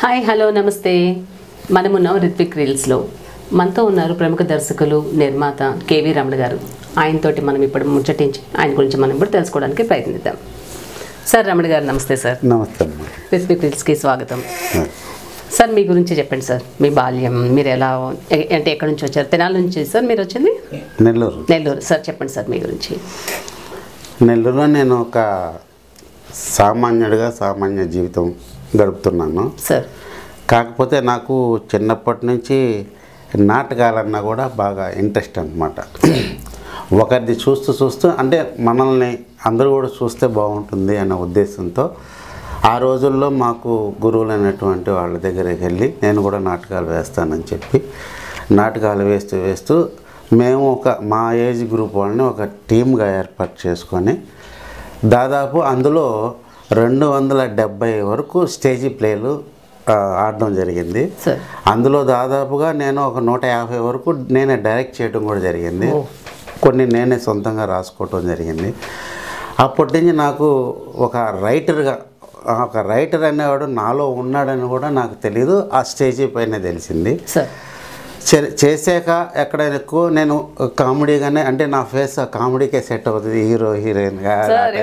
Hi hello నమస్తే. మనమున్నాం రిత్విక్ రీల్స్లో. మనతో ఉన్నారు ప్రముఖ దర్శకులు నిర్మాత కేవీ రమణ గారు. ఆయనతోటి మనం ఇప్పుడు ముచ్చటించి ఆయన గురించి మనం ఇప్పుడు తెలుసుకోవడానికి ప్రయత్నిద్దాం. సార్ రమణ గారు నమస్తే. సార్ నమస్తే. రిత్విక్ రీల్స్కి స్వాగతం. సార్ మీ గురించి చెప్పండి సార్. మీ బాల్యం, మీరు ఎలా అంటే ఎక్కడి నుంచి వచ్చారు? తెనాలి నుంచి సార్ మీరు వచ్చింది? నెల్లూరు. సార్ చెప్పండి సార్ మీ గురించి. నెల్లూరులో నేను ఒక సామాన్య జీవితం గడుపుతున్నాను సార్. కాకపోతే నాకు చిన్నప్పటి నుంచి నాటకాలన్నా కూడా బాగా ఇంట్రెస్ట్ అన్నమాట. ఒకరిది చూస్తూ అంటే మనల్ని అందరూ కూడా చూస్తే బాగుంటుంది అనే ఉద్దేశంతో ఆ రోజుల్లో మాకు గురువులైనటువంటి వాళ్ళ దగ్గరికి వెళ్ళి నేను కూడా నాటకాలు వేస్తానని చెప్పి నాటకాలు వేస్తూ మేము మా ఏజ్ గ్రూప్ వాళ్ళని ఒక టీమ్గా ఏర్పాటు చేసుకొని దాదాపు అందులో 270 వరకు స్టేజీ ప్లేలు ఆడడం జరిగింది. అందులో దాదాపుగా నేను ఒక 150 వరకు నేనే డైరెక్ట్ చేయడం కూడా జరిగింది. కొన్ని నేనే సొంతంగా రాసుకోవటం జరిగింది. అప్పటి నుంచి నాకు ఒక రైటర్ అనేవాడు నాలో ఉన్నాడని కూడా నాకు తెలీదు. ఆ స్టేజీ పైన తెలిసింది. చేసాక ఎక్కడైనా ఎక్కువ నేను కామెడీగానే, అంటే నా ఫేస్ ఆ కామెడీకే సెట్ అవుతుంది, హీరో హీరోయిన్గా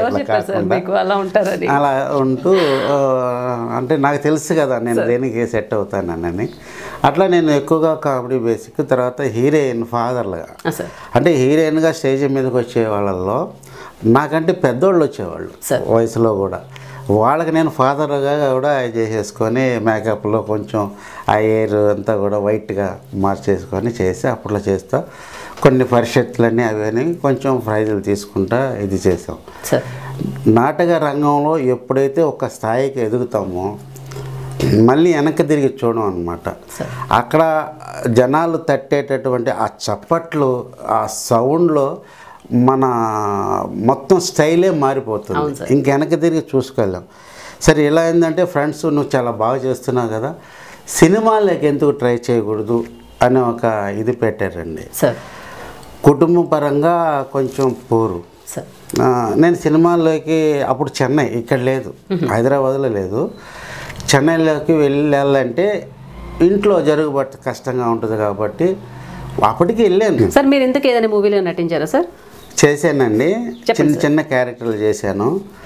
అలా ఉంటూ, అంటే నాకు తెలుసు కదా నేను దేనికి సెట్ అవుతానని. అట్లా నేను ఎక్కువగా కామెడీ బేసిక్. తర్వాత హీరోయిన్ ఫాదర్లుగా, అంటే హీరోయిన్గా స్టేజ్ మీదకి వచ్చే వాళ్ళల్లో నాకంటే పెద్దోళ్ళు వచ్చేవాళ్ళు వయసులో కూడా. వాళ్ళకి నేను ఫాదర్గా కూడా చేసేసుకొని మేకప్లో కొంచెం ఆ హెయిర్ అంతా కూడా వైట్గా మార్చేసుకొని చేసి అప్పట్లో చేస్తా. కొన్ని పరిషత్లన్నీ అవన్నీ కొంచెం ప్రైజులు తీసుకుంటా ఇది చేసాం. నాటక రంగంలో ఎప్పుడైతే ఒక స్థాయికి ఎదుగుతామో మళ్ళీ వెనక్కి తిరిగి చూడడం అనమాట. అక్కడ జనాలు తట్టేటటువంటి ఆ చప్పట్లు, ఆ సౌండ్లో మన మొత్తం స్టైలే మారిపోతుంది. ఇంక వెనక్కి తిరిగి చూసుకోలేం. సరే ఇలా ఏంటంటే ఫ్రెండ్స్ నువ్వు చాలా బాగా చేస్తున్నావు కదా, సినిమాలోకి ఎందుకు ట్రై చేయకూడదు అని ఒక ఇది పెట్టారండి. కుటుంబ పరంగా కొంచెం పూరు. నేను సినిమాల్లోకి అప్పుడు చెన్నై, ఇక్కడ లేదు, హైదరాబాద్లో లేదు, చెన్నైలోకి వెళ్ళాలంటే ఇంట్లో జరుగుబాటు కష్టంగా ఉంటుంది కాబట్టి అప్పటికి వెళ్ళాను. సార్ మీరు ఇంతకు ఏదైనా మూవీలో నటించారా సార్? చేశానండి, చిన్న క్యారెక్టర్లు చేశాను.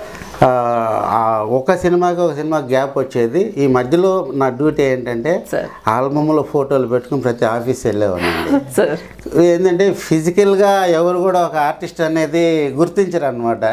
ఒక సినిమా గ్యాప్ వచ్చేది. ఈ మధ్యలో నా డ్యూటీ ఏంటంటే ఆల్బమ్లో ఫోటోలు పెట్టుకుని ప్రతి ఆఫీస్ వెళ్ళేవాడినండి. ఏంటంటే ఫిజికల్గా ఎవరు కూడా ఒక ఆర్టిస్ట్ అనేది గుర్తించరు అనమాట.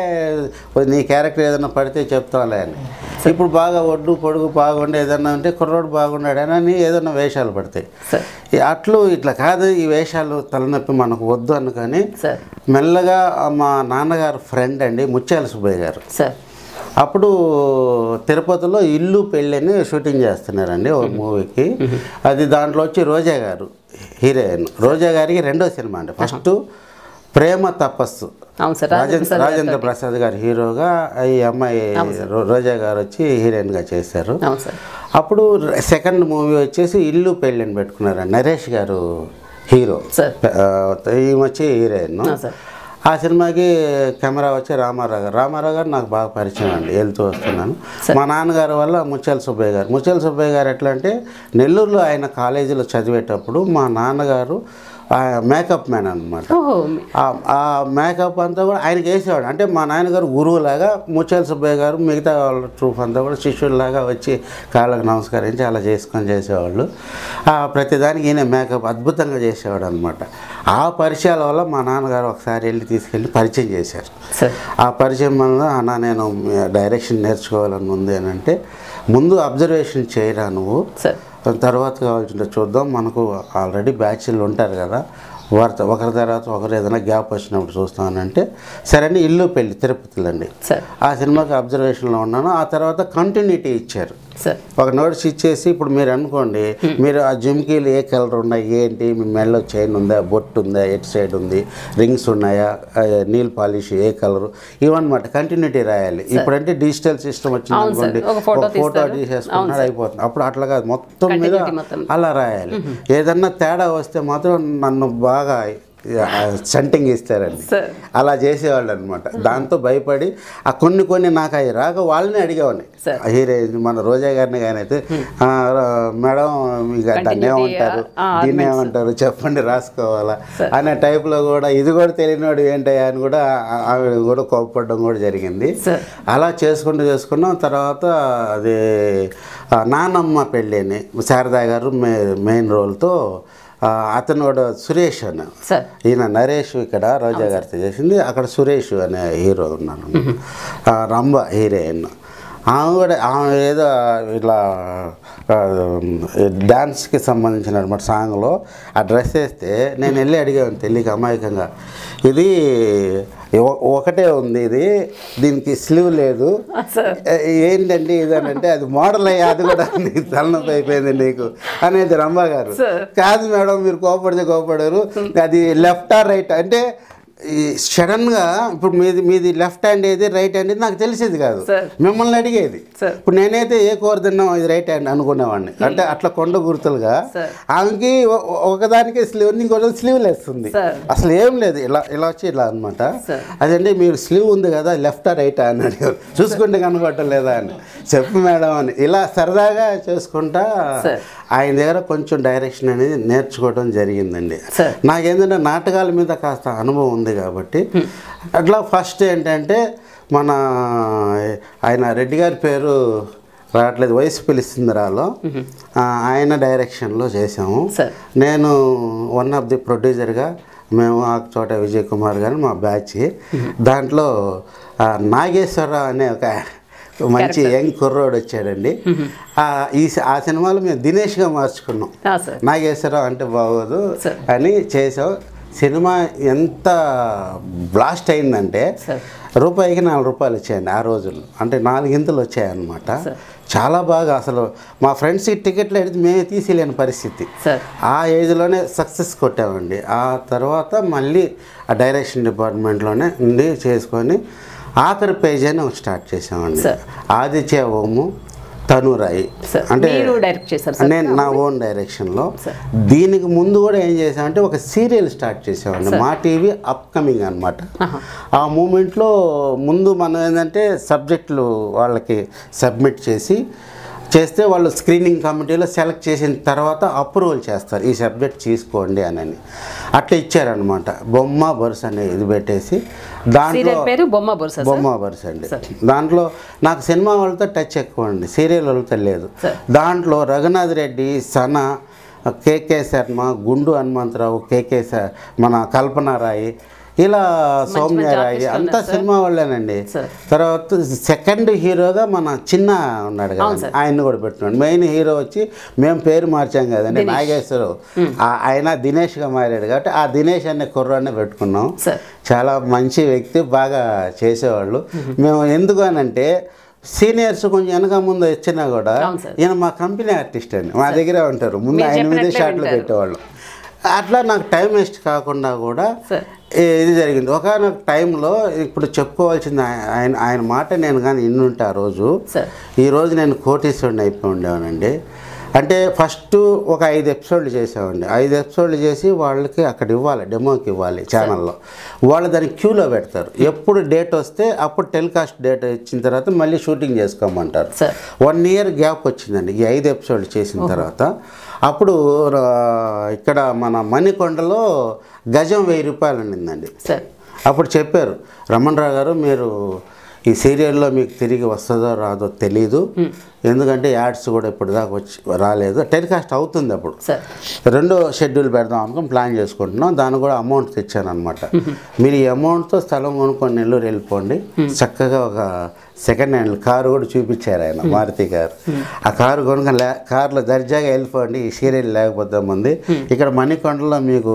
నీ క్యారెక్టర్ ఏదైనా పడితే చెప్తాలే అని. ఇప్పుడు బాగా ఒడ్డు పొడుగు బాగుండే ఏదన్నా ఉంటే కుర్రోడు బాగున్నాడని ఏదన్నా వేషాలు పడతాయి. ఇట్లా కాదు, ఈ వేషాలు తలనొప్పి మనకు వద్దు అనుకొని మెల్లగా మా నాన్నగారు ఫ్రెండ్ అండి ముత్యాల సుబ్బయ్య గారు, అప్పుడు తిరుపతిలో ఇల్లు పెళ్ళని షూటింగ్ చేస్తున్నారండి ఒక మూవీకి. అది దాంట్లో వచ్చి రోజా గారు హీరోయిన్. రోజా గారికి రెండో సినిమా అండి. ఫస్ట్ ప్రేమ తపస్సు, రాజేంద్ర ప్రసాద్ గారు హీరోగా, ఈ అమ్మాయి రోజా గారు వచ్చి హీరోయిన్గా చేశారు. అప్పుడు సెకండ్ మూవీ వచ్చేసి ఇల్లు పెళ్ళని పెట్టుకున్నారండి. నరేష్ గారు హీరో, ఈమె వచ్చి హీరోయిన్. ఆ సినిమాకి కెమెరా వచ్చి రామారావు గారు నాకు బాగా పరిచయం అండి, వెళ్తూ వస్తున్నాను. మా నాన్నగారు వల్ల ముత్యాల సుబ్బయ్య గారు ఎట్లా అంటే నెల్లూరులో ఆయన కాలేజీలో చదివేటప్పుడు మా నాన్నగారు మేకప్ మ్యాన్ అనమాట. ఆ మేకప్ అంతా కూడా ఆయనకి వేసేవాడు. అంటే మా నాన్నగారు గురువులాగా, ముత్యాల సుబ్బయ్య గారు మిగతా వాళ్ళ ట్రూప్ అంతా కూడా శిష్యుల్లాగా వచ్చి కాళ్ళకు నమస్కరించి అలా చేసుకొని చేసేవాళ్ళు. ప్రతిదానికి ఈయన మేకప్ అద్భుతంగా చేసేవాడు అనమాట. ఆ పరిచయాల వల్ల మా నాన్నగారు ఒకసారి తీసుకెళ్ళి పరిచయం చేశారు. ఆ పరిచయం వల్ల అన్న నేను డైరెక్షన్ నేర్చుకోవాలని ఉంది అని అంటే, ముందు అబ్జర్వేషన్ చేయరా నువ్వు, తర్వాత కావాల్సింటే చూద్దాం, మనకు ఆల్రెడీ బ్యాచ్లు ఉంటారు కదా, ఒకరి తర్వాత ఒకరు ఏదైనా గ్యాప్ వచ్చినప్పుడు చూస్తామనంటే సరే అని ఇల్లు పెళ్ళి తిరుపతిలో అండి. ఆ సినిమాకి అబ్జర్వేషన్లో ఉన్నాను. ఆ తర్వాత కంటిన్యూటీ ఇచ్చారు. ఒక నోట్స్ ఇచ్చేసి, ఇప్పుడు మీరు అనుకోండి, మీరు ఆ జుమ్కీలు ఏ కలర్ ఉన్నాయి, ఏంటి, మీ మెడలో చైన్ ఉందా, బొట్టు ఉందా, ఎట్ సైడ్ ఉంది, రింగ్స్ ఉన్నాయా, నీల్ పాలిష్ ఏ కలరు, ఇవన్నమాట కంటిన్యూటీ రాయాలి. ఇప్పుడంటే డిజిటల్ సిస్టమ్ వచ్చింది అనుకోండి, ఫోటో తీసేసుకున్నాడు అయిపోతుంది. అప్పుడు అట్లా కాదు, మొత్తం మీద అలా రాయాలి. ఏదన్నా తేడా వస్తే మాత్రం నన్ను బాగా సెంటింగ్ ఇస్తారండి, అలా చేసేవాళ్ళు అనమాట. దాంతో భయపడి ఆ కొన్ని నాకు అవి రాక వాళ్ళని అడిగేవాడిని. హీరోయిన్ మన రోజా గారిని కానీ అయితే, మేడం మీకు దాన్ని ఏమంటారు, దీన్ని ఏమంటారు చెప్పండి రాసుకోవాలా అనే టైప్లో కూడా, ఇది కూడా తెలియనివాడు ఏంటయ్యా అని కూడా ఆమె కూడా కోపపడడం కూడా జరిగింది. అలా చేసుకున్నాం. తర్వాత అది నానమ్మ పెళ్ళిని శారదా గారు మెయిన్ రోల్తో, అతను కూడా సురేష్ అని, ఈయన నరేష్ ఇక్కడ రోజా గారితో చేసింది, అక్కడ సురేష్ అనే హీరో ఉన్నాను, రంభ హీరోయిన్. ఆమె ఏదో ఇట్లా డ్యాన్స్కి సంబంధించిన అనమాట సాంగ్లో ఆ డ్రెస్ వేస్తే నేను వెళ్ళి అడిగాను తెలియక అమాయకంగా, ఇది ఒకటే ఉంది, ఇది దీనికి స్లీవ్ లేదు, ఏంటండి ఇదనంటే, అది మోడల్ అయ్యా, అది కూడా నీకు తలనొప్పి అయిపోయింది నీకు అనేది రంభ గారు. కాదు మేడం మీరు కోపడారు, అది లెఫ్ట్ ఆర్ రైట్ అంటే సడన్గా ఇప్పుడు మీది లెఫ్ట్ హ్యాండ్ ఏది రైట్ హ్యాండ్ ఏది నాకు తెలిసేది కాదు, మిమ్మల్ని అడిగేది. ఇప్పుడు నేనైతే ఏ కూర తిన్నాం ఇది రైట్ హ్యాండ్ అనుకునేవాడిని. అంటే అట్లా కొండ గుర్తులుగా ఆమెకి ఒకదానికి స్లీవ్, ఇంకొక స్లీవ్ లేస్తుంది, అసలు ఏం లేదు, ఇలా వచ్చి ఇలా అనమాట. అదండి మీరు స్లీవ్ ఉంది కదా లెఫ్ట్ రైట్ అని అడిగారు, చూసుకుంటే కనపడటం లేదా అని. చెప్పు మేడం అని ఇలా సరదాగా చేసుకుంటా ఆయన దగ్గర కొంచెం డైరెక్షన్ అనేది నేర్చుకోవడం జరిగిందండి. నాకేంటంటే నాటకాల మీద కాస్త అనుభవం ఉంది కాబట్టి అట్లా ఫస్ట్ ఏంటంటే మన ఆయన రెడ్డి గారి పేరు రావట్లేదు, వయసు పిలుస్తుందిరాలో, ఆయన డైరెక్షన్లో చేసాము. నేను వన్ ఆఫ్ ది ప్రొడ్యూసర్గా, మేము చోట విజయ్ కుమార్ గారు మా బ్యాచ్. దాంట్లో నాగేశ్వరరావు అనే ఒక మంచి యంగ్ కుర్రోడు వచ్చాడండి. ఆ సినిమాలో మేము దినేష్గా మార్చుకున్నాం, నాగేశ్వరరావు అంటే బాగోదు అని చేసాం. సినిమా ఎంత బ్లాస్ట్ అయిందంటే రూపాయికి 4 రూపాయలు వచ్చాయండి ఆ రోజుల్లో, అంటే 4 గింతలు వచ్చాయన్నమాట. చాలా బాగా అసలు మా ఫ్రెండ్స్కి టికెట్లు అడిగితే మేమే తీసేయలేని పరిస్థితి. ఆ ఏజ్లోనే సక్సెస్ కొట్టామండి. ఆ తర్వాత మళ్ళీ ఆ డైరెక్షన్ డిపార్ట్మెంట్లోనే ఉండి చేసుకొని ఆఖరి పేజ్ అని ఒకటి స్టార్ట్ చేసామండి. ఆదిత్య ఓము తనురాయి అంటే నేను నా ఓన్ డైరెక్షన్లో. దీనికి ముందు కూడా ఏం చేసామంటే ఒక సీరియల్ స్టార్ట్ చేసామండి, మా టీవీ అప్కమింగ్ అనమాట. ఆ మూమెంట్లో ముందు మనం ఏంటంటే సబ్జెక్టులు వాళ్ళకి సబ్మిట్ చేస్తే వాళ్ళు స్క్రీనింగ్ కమిటీలో సెలెక్ట్ చేసిన తర్వాత అప్రూవల్ చేస్తారు, ఈ సబ్జెక్ట్ తీసుకోండి అని. అట్లా ఇచ్చారనమాట. బొమ్మ బొరుస అనే ఇది పెట్టేసి దాంట్లో బొమ్మ బొరుస అండి. దాంట్లో నాకు సినిమా వాళ్ళతో టచ్ ఎక్కువ అండి, సీరియల్ వాళ్ళతో లేదు. దాంట్లో రఘునాథ్ రెడ్డి, సన, కేకే శర్మ, గుండు హనుమంతరావు, మన కల్పనారాయి, ఇలా సౌమ్యరాయి అంతా సినిమా వాళ్ళేనండి. తర్వాత సెకండ్ హీరోగా మన చిన్న ఉన్నాడు కదా, ఆయన్ని కూడా పెట్టున్నాడు. మెయిన్ హీరో వచ్చి మేము పేరు మార్చాం కదండి, నాగేశ్వరరావు. ఆయన దినేష్గా మారాడు కాబట్టి ఆ దినేష్ అనే కుర్రాన్ని పెట్టుకున్నాం. చాలా మంచి వ్యక్తి, బాగా చేసేవాళ్ళు. మేము ఎందుకు అనంటే సీనియర్స్ కొంచెం వెనక ముందు వచ్చినా కూడా ఈయన మా కంపెనీ ఆర్టిస్ట్ అండి, మా దగ్గరే ఉంటారు. ముందు 8 షాట్లు పెట్టేవాళ్ళు. అట్లా నాకు టైం వేస్ట్ కాకుండా కూడా ఇది జరిగింది. ఒకనొక టైంలో ఇప్పుడు చెప్పుకోవాల్సింది ఆయన మాట నేను కానీ ఇన్నుంటే ఆ రోజు, ఈరోజు నేను కోటీశ్వరుని అయిపోయి ఉండేవానండి. అంటే ఫస్ట్ ఒక 5 ఎపిసోడ్లు చేసామండి. 5 ఎపిసోడ్లు చేసి వాళ్ళకి అక్కడ ఇవ్వాలి, డెమోకి ఇవ్వాలి ఛానల్లో. వాళ్ళు దాన్ని క్యూలో పెడతారు. ఎప్పుడు డేట్ వస్తే అప్పుడు టెలికాస్ట్ డేట్ ఇచ్చిన తర్వాత మళ్ళీ షూటింగ్ చేసుకోమంటారు. 1 ఇయర్ గ్యాప్ వచ్చిందండి ఈ 5 ఎపిసోడ్లు చేసిన తర్వాత. అప్పుడు ఇక్కడ మన మణికొండలో గజం 1000 రూపాయలు ఉండిందండి. అప్పుడు చెప్పారు, రమణరావు గారు మీరు ఈ సీరియల్లో మీకు తిరిగి వస్తుందో రాదో తెలీదు, ఎందుకంటే యాడ్స్ కూడా ఇప్పుడు దాకా రాలేదు, టెలికాస్ట్ అవుతుంది. అప్పుడు 2వ షెడ్యూల్ పెడదాం అనుకుని ప్లాన్ చేసుకుంటున్నాం. దాన్ని కూడా అమౌంట్ తెచ్చాను అనమాట. మీరు ఈ అమౌంట్తో స్థలం కొనుక్కొని నెల్లూరు వెళ్ళిపోండి, చక్కగా ఒక సెకండ్ హ్యాండ్ కారు కూడా చూపించారు ఆయన, మారుతి కారు. ఆ కారు కొనుక్కొని కారులో దర్జాగా వెళ్ళిపోండి, ఈ సీరియల్ లేకపోతే ముందు ఇక్కడ మణికొండలో మీకు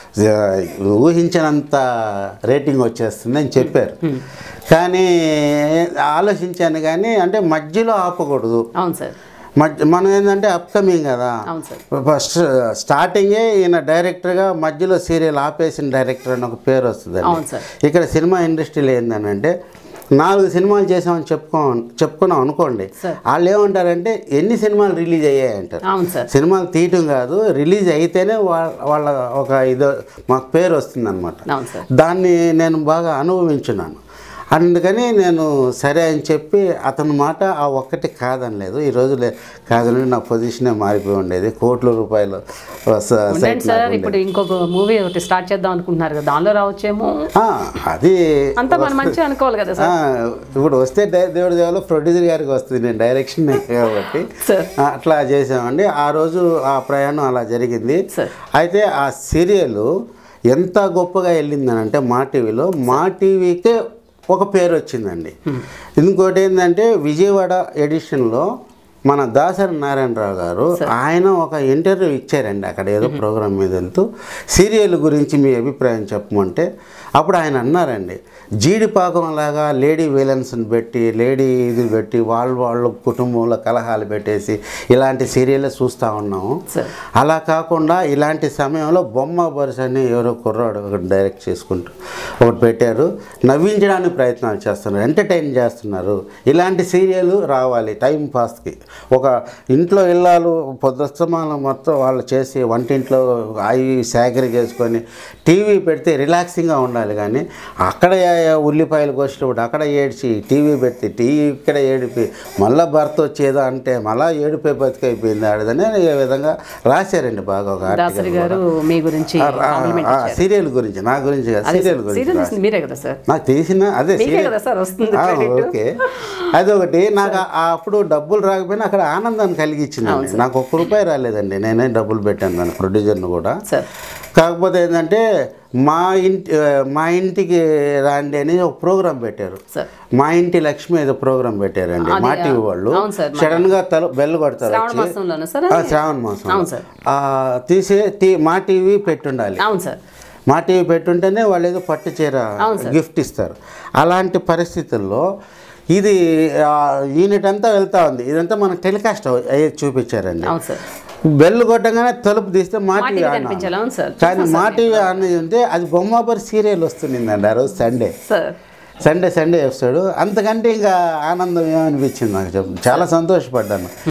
ఊహించినంత రేటింగ్ వచ్చేస్తుంది అని చెప్పారు. కానీ ఆలోచించాను కానీ అంటే మధ్యలో ఆపకూడదు. మనం ఏంటంటే అప్కమింగ్ కదా, ఫస్ట్ స్టార్టింగే ఈయన డైరెక్టర్గా మధ్యలో సీరియల్ ఆపేసిన డైరెక్టర్ అని ఒక పేరు వస్తుందండి. ఇక్కడ సినిమా ఇండస్ట్రీలో ఏంటంటే 4 సినిమాలు చేసామని చెప్పుకున్నాం అనుకోండి, వాళ్ళు ఏమంటారంటే ఎన్ని సినిమాలు రిలీజ్ అయ్యాయి అంటారు. సినిమాలు తీయటం కాదు, రిలీజ్ అయితేనే వాళ్ళ ఒక మాకు పేరు వస్తుందన్నమాట. దాన్ని నేను బాగా అనుభవించున్నాను. అందుకని నేను సరే అని చెప్పి అతని మాట ఆ ఒక్కటి కాదనలేదు. ఈ రోజు కాదని నా పొజిషనే మారిపోయి ఉండేది. కోట్ల రూపాయలు. సార్ ఇప్పుడు ఇంకొక మూవీ ఒకటి స్టార్ట్ చేద్దాం అనుకుంటున్నారు కదా, దానిలో రావచ్చేమో. అది అంతా మనం మంచిగా అనుకోవాలి కదా సార్. ఇప్పుడు వస్తే దేవుడి దేవాలో ప్రొడ్యూసర్ గారికి వస్తుంది, నేను డైరెక్షన్ కాబట్టి అట్లా చేసామండి. ఆ రోజు ఆ ప్రయాణం అలా జరిగింది. అయితే ఆ సీరియల్ ఎంత గొప్పగా వెళ్ళిందని అంటే మా టీవీకే ఒక పేరు వచ్చిందండి. ఇంకోటి ఏంటంటే విజయవాడ ఎడిషన్లో మన దాసరి నారాయణరావు గారు ఆయన ఒక ఇంటర్వ్యూ ఇచ్చారండి. అక్కడ ఏదో ప్రోగ్రామ్ మీద వెళ్తూ సీరియల్ గురించి మీ అభిప్రాయం చెప్పమంటే అప్పుడు ఆయన అన్నారండి, జీడిపాకం లాగా లేడీ విలన్స్ని పెట్టి ఇది పెట్టి వాళ్ళ కుటుంబంలో కలహాలు పెట్టేసి ఇలాంటి సీరియల్ చూస్తూ ఉన్నాము. అలా కాకుండా ఇలాంటి సమయంలో బొమ్మ బరుస అని ఎవరో కుర్రాడు ఒకటి డైరెక్ట్ చేసుకుంటూ ఒకటి పెట్టారు, నవ్వించడానికి ప్రయత్నాలు చేస్తున్నారు, ఎంటర్టైన్ చేస్తున్నారు. ఇలాంటి సీరియల్ రావాలి టైం పాస్కి. ఒక ఇంట్లో ఇళ్ళాలు పొద్దుస్తమానం మొత్తం వాళ్ళు చేసి వంటింట్లో అవి సేకరి చేసుకొని టీవీ పెడితే రిలాక్సింగ్గా ఉండాలి. కానీ అక్కడ ఉల్లిపాయలు కోసినప్పుడు అక్కడ ఏడ్చి టీవీ పెడితే ఇక్కడ ఏడిపి మళ్ళీ భర్త వచ్చేదో అంటే మళ్ళీ ఏడిపోయి బతికైపోయింది ఆడదని ఈ విధంగా రాశారండి. బాగా ఒక సీరియల్ గురించి, నా గురించి కాదు, సీరియల్ గురించి నాకు తెలిసిన అదే ఓకే. అదొకటి నాకు అప్పుడు డబ్బులు రాకపోయినా అక్కడ ఆనందాన్ని కలిగించిందండి. నాకు ₹1 రాలేదండి, నేనే డబ్బులు పెట్టాను దాన్ని ప్రొడ్యూసర్ని కూడా. కాకపోతే ఏంటంటే మా ఇంటికి రాండి అని ఒక ప్రోగ్రాం పెట్టారు. మా ఇంటి లక్ష్మి ఏదో ప్రోగ్రాం పెట్టారండి మా టీవీ వాళ్ళు. సడన్ గా బెల్ కొడతారు, శ్రావణ మాసం తీసి మా టీవీ పెట్టుండాలి. మా టీవీ పెట్టుంటేనే వాళ్ళు ఏదో పట్టు చీర గిఫ్ట్ ఇస్తారు. అలాంటి పరిస్థితుల్లో ఇది యూనిట్ అంతా వెళ్తా ఉంది. ఇదంతా మనకు టెలికాస్ట్ అయ్యేది చూపించారండి. బెల్ కొట్టగానే తలుపు తీస్తే మా టీవీ ఆన్, కానీ మా టీవీ ఆన్ ఉంటే అది బొమ్మాపరి సీరియల్ వస్తుందండి ఆ రోజు సండే ఎపిసోడ్. అంతకంటే ఇంకా ఆనందం ఏమనిపించింది నాకు, చాలా సంతోషపడ్డాను.